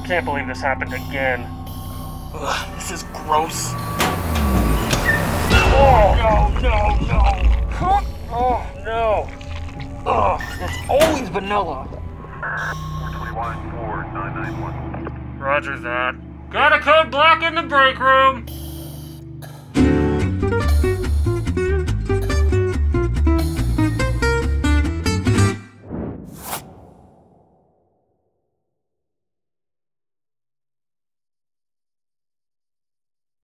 Can't believe this happened again. Ugh, this is gross. Oh, no. Oh, no. Ugh, it's always vanilla. 421-4991. Roger that. Got a code black in the break room.